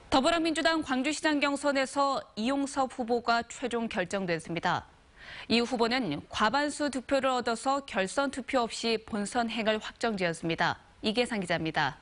더불어민주당 광주시장 경선에서 이용섭 후보가 최종 결정됐습니다. 이 후보는 과반수 득표를 얻어서 결선 투표 없이 본선행을 확정지었습니다. 이계상 기자입니다.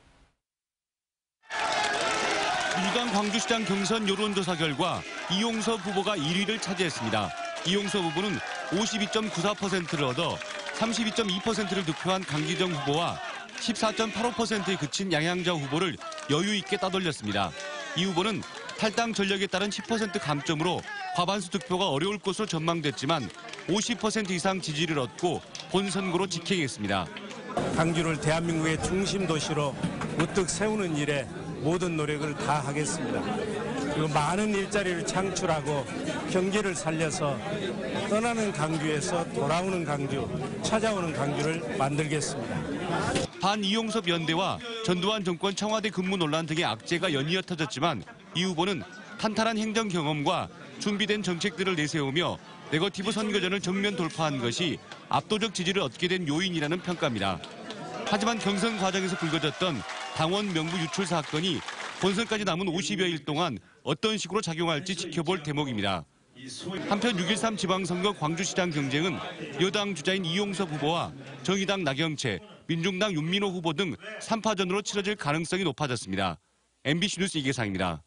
민주당 광주시장 경선 여론조사 결과 이용섭 후보가 1위를 차지했습니다. 이용섭 후보는 52.94%를 얻어 32.2%를 득표한 강기정 후보와 14.85%에 그친 양양자 후보를 여유 있게 따돌렸습니다. 이 후보는 탈당 전력에 따른 10% 감점으로 과반수 득표가 어려울 것으로 전망됐지만 50% 이상 지지를 얻고 본선거로 직행했습니다. 광주를 대한민국의 중심 도시로 우뚝 세우는 일에 모든 노력을 다하겠습니다. 그리고 많은 일자리를 창출하고 경기를 살려서 떠나는 광주에서 돌아오는 광주, 찾아오는 광주를 만들겠습니다. 반 이용섭 연대와 전두환 정권 청와대 근무 논란 등의 악재가 연이어 터졌지만 이 후보는 탄탄한 행정 경험과 준비된 정책들을 내세우며 네거티브 선거전을 정면 돌파한 것이 압도적 지지를 얻게 된 요인이라는 평가입니다. 하지만 경선 과정에서 불거졌던 당원 명부 유출 사건이 본선까지 남은 50여일 동안 어떤 식으로 작용할지 지켜볼 대목입니다. 한편 6.13 지방선거 광주시장 경쟁은 여당 주자인 이용섭 후보와 정의당 나경채, 민중당 윤민호 후보 등 3파전으로 치러질 가능성이 높아졌습니다. MBC 뉴스 이계상입니다.